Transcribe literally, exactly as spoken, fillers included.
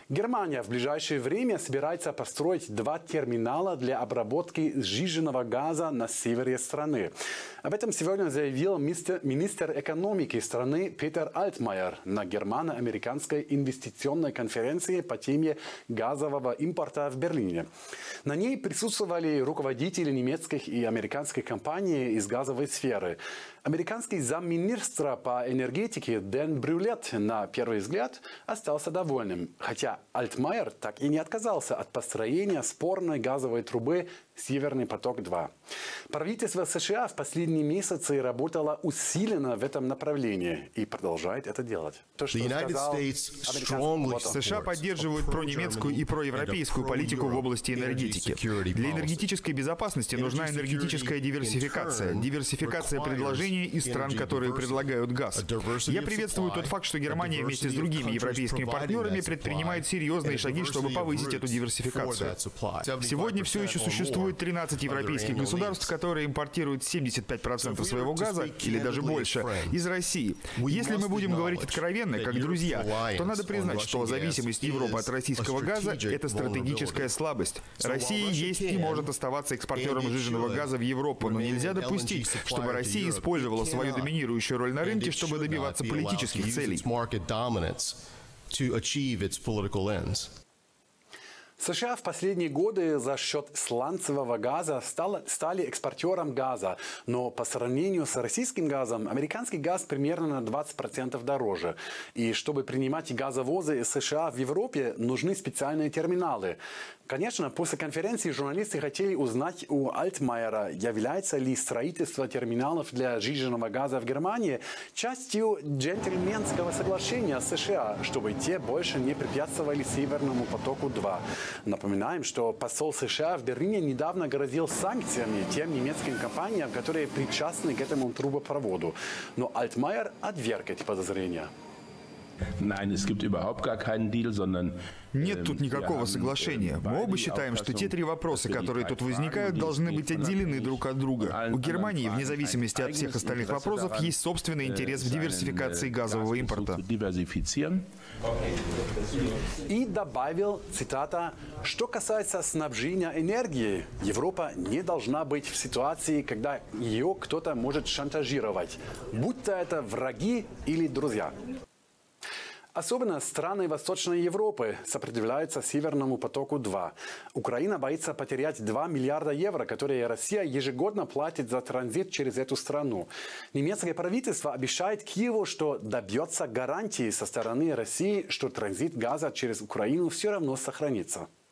Германия в ближайшее время собирается построить два терминала для обработки сжиженного газа на севере страны. Об этом сегодня заявил министр экономики страны Петер Альтмайер на германо-американской инвестиционной конференции по теме газового импорта в Берлине. На ней присутствовали руководители немецких и американских компаний из газовой сферы. Американский замминистра по энергетике Дэн Брюлет на первый взгляд остался довольным, хотя Альтмайер так и не отказался от построения спорной газовой трубы «Северный поток-два». Правительство США в последние месяцы работало усиленно в этом направлении и продолжает это делать. То, что сказал США поддерживают пронемецкую и проевропейскую политику в области энергетики. Для энергетической безопасности нужна энергетическая диверсификация, диверсификация предложений из стран, которые предлагают газ. Я приветствую тот факт, что Германия вместе с другими европейскими партнерами предпринимает серьезные шаги, чтобы повысить эту диверсификацию. Сегодня все еще существует тринадцать европейских государств, которые импортируют семьдесят пять процентов своего газа, или даже больше, из России. Если мы будем говорить откровенно, как друзья, то надо признать, что зависимость Европы от российского газа – это стратегическая слабость. Россия есть и может оставаться экспортером сжиженного газа в Европу, но нельзя допустить, чтобы Россия использовала свою доминирующую роль на рынке, чтобы добиваться политических целей. США в последние годы за счет сланцевого газа стало, стали экспортером газа, но по сравнению с российским газом, американский газ примерно на двадцать процентов дороже. И чтобы принимать газовозы из США в Европе, нужны специальные терминалы. Конечно, после конференции журналисты хотели узнать у Альтмайера, является ли строительство терминалов для сжиженного газа в Германии частью джентльменского соглашения с США, чтобы те больше не препятствовали Северному потоку-два. Напоминаем, что посол США в Берлине недавно грозил санкциями тем немецким компаниям, которые причастны к этому трубопроводу. Но Альтмайер отверг эти подозрения. Нет тут никакого соглашения. Мы оба считаем, что те три вопроса, которые тут возникают, должны быть отделены друг от друга. У Германии, вне зависимости от всех остальных вопросов, есть собственный интерес в диверсификации газового импорта. И добавил, цитата, «Что касается снабжения энергией, Европа не должна быть в ситуации, когда ее кто-то может шантажировать, будь то это враги или друзья». Особенно страны Восточной Европы сопротивляются Северному потоку-два. Украина боится потерять два миллиарда евро, которые Россия ежегодно платит за транзит через эту страну. Немецкое правительство обещает Киеву, что добьется гарантии со стороны России, что транзит газа через Украину все равно сохранится.